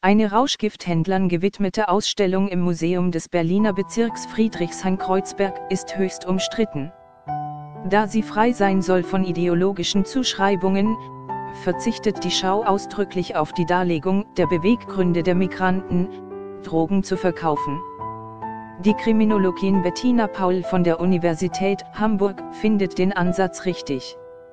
Eine Rauschgifthändlern gewidmete Ausstellung im Museum des Berliner Bezirks Friedrichshain-Kreuzberg ist höchst umstritten. Da sie frei sein soll von ideologischen Zuschreibungen, verzichtet die Schau ausdrücklich auf die Darlegung der Beweggründe der Migranten, Drogen zu verkaufen. Die Kriminologin Bettina Paul von der Universität Hamburg findet den Ansatz richtig.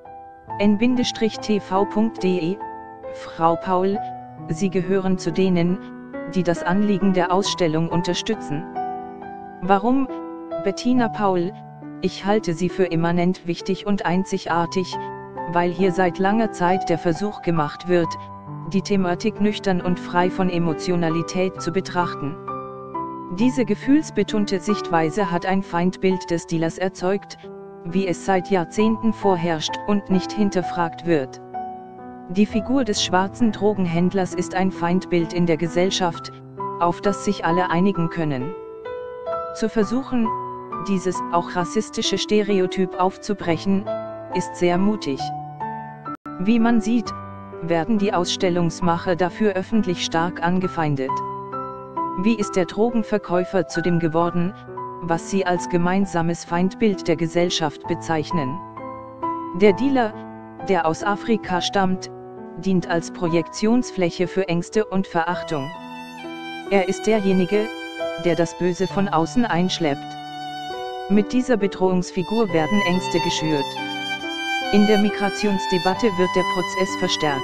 n-tv.de: Frau Paul, Sie gehören zu denen, die das Anliegen der Ausstellung unterstützen. Warum, Bettina Paul? Ich halte sie für immanent wichtig und einzigartig, weil hier seit langer Zeit der Versuch gemacht wird, die Thematik nüchtern und frei von Emotionalität zu betrachten. Diese gefühlsbetonte Sichtweise hat ein Feindbild des Dealers erzeugt, wie es seit Jahrzehnten vorherrscht und nicht hinterfragt wird. Die Figur des schwarzen Drogenhändlers ist ein Feindbild in der Gesellschaft, auf das sich alle einigen können. Zu versuchen, dieses auch rassistische Stereotyp aufzubrechen, ist sehr mutig. Wie man sieht, werden die Ausstellungsmacher dafür öffentlich stark angefeindet. Wie ist der Drogenverkäufer zu dem geworden, was sie als gemeinsames Feindbild der Gesellschaft bezeichnen? Der Dealer, der aus Afrika stammt, dient als Projektionsfläche für Ängste und Verachtung. Er ist derjenige, der das Böse von außen einschleppt. Mit dieser Bedrohungsfigur werden Ängste geschürt. In der Migrationsdebatte wird der Prozess verstärkt.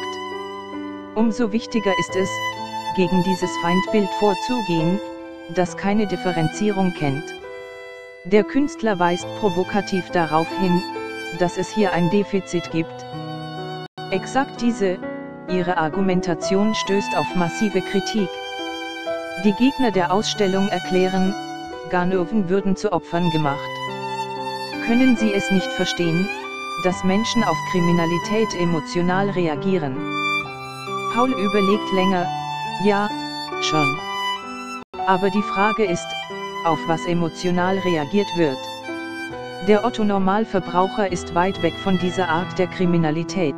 Umso wichtiger ist es, gegen dieses Feindbild vorzugehen, das keine Differenzierung kennt. Der Künstler weist provokativ darauf hin, dass es hier ein Defizit gibt. Exakt ihre Argumentation stößt auf massive Kritik. Die Gegner der Ausstellung erklären, Ganoven würden zu Opfern gemacht. Können sie es nicht verstehen, dass Menschen auf Kriminalität emotional reagieren? Paul überlegt länger, ja, schon. Aber die Frage ist, auf was emotional reagiert wird. Der Otto-Normalverbraucher ist weit weg von dieser Art der Kriminalität.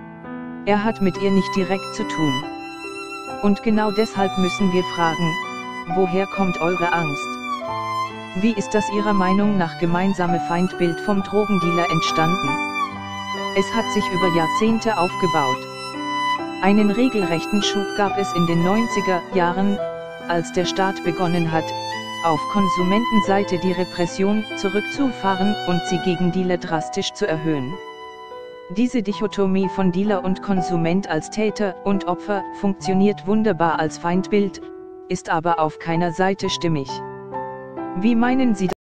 Er hat mit ihr nicht direkt zu tun. Und genau deshalb müssen wir fragen, woher kommt eure Angst? Wie ist das Ihrer Meinung nach gemeinsame Feindbild vom Drogendealer entstanden? Es hat sich über Jahrzehnte aufgebaut. Einen regelrechten Schub gab es in den 90er Jahren, als der Staat begonnen hat, auf Konsumentenseite die Repression zurückzufahren und sie gegen Dealer drastisch zu erhöhen. Diese Dichotomie von Dealer und Konsument als Täter und Opfer funktioniert wunderbar als Feindbild, ist aber auf keiner Seite stimmig. Wie meinen Sie